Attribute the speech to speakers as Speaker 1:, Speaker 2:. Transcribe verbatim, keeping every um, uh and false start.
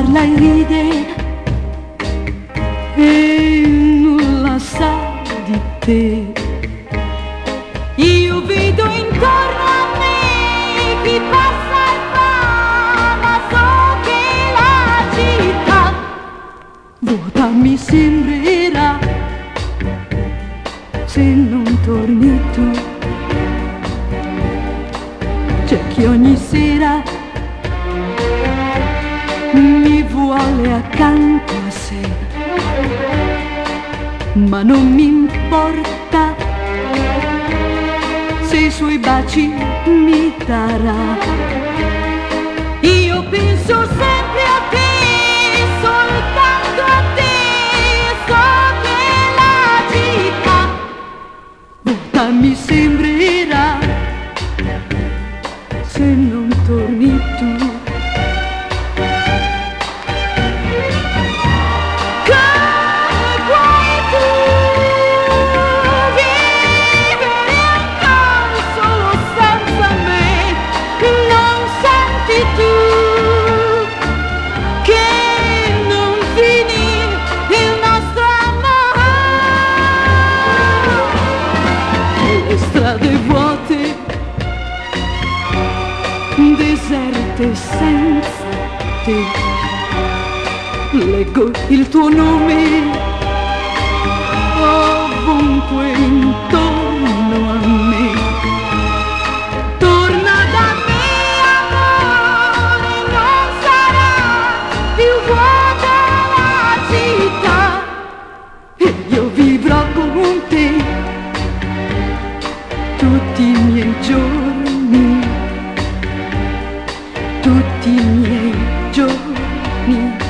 Speaker 1: parla e ride e nulla sa di te. Io vedo intorno a me chi passa e va, ma so che la città vuota mi sembrerà se non torni tu. C'è chi ogni sera mi vuole accanto a sé, ma non mi importa se i suoi baci mi darà. Io penso sempre a te, soltanto a te, so che la città vuota mi sembrerà se non torni tu. Strade vuote, deserte senza te, leggo il tuo nome ovunque intorno a me. Torna da me, amore, non sarà più vuota la città e io vivrò con te tutti i miei giorni, tutti i miei giorni.